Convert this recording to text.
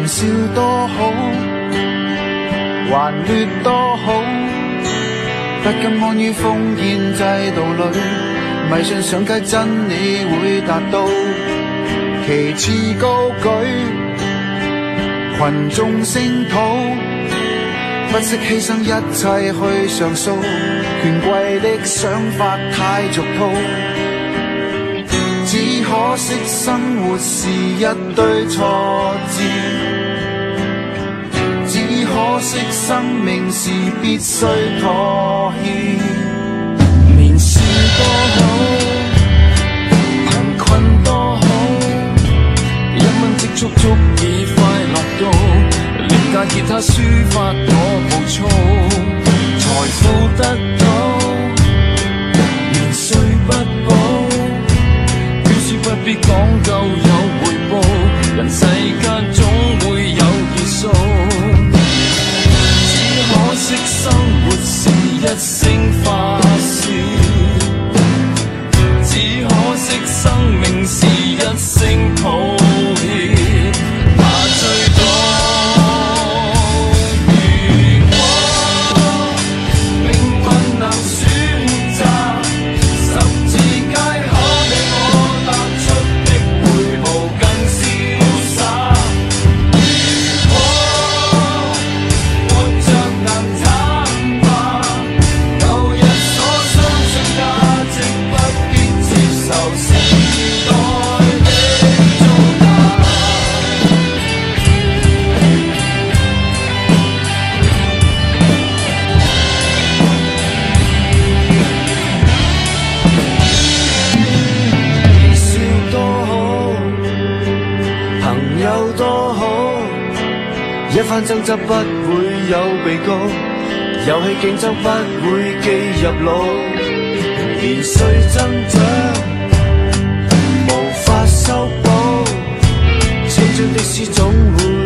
年少多好，還劣多好，不甘安於烽煙制度裏，迷信上街真理會達到，旗幟高舉，群眾聲討，不惜犧牲一切去上訴，權貴的想法太俗套，只可惜生活是一堆挫折，只可惜生命是必須妥協。年少多好，貧困多好，1蚊積蓄足以快樂到，廉價吉他抒發我暴躁，財富得到，年歲不保，標書不必講究有回報，人世間總會有結數，只可惜生活是一聲發洩，只可惜生命是一聲抱歉。最多如果命運能選擇，十字街可比我踏出的每步更瀟灑。如果活着能坦白，舊日所相信價值不必接受時代的糟蹋。有多好，一番爭執不會有被告，遊戲競爭不會記入腦，年歲增長無法修補，青春的詩總會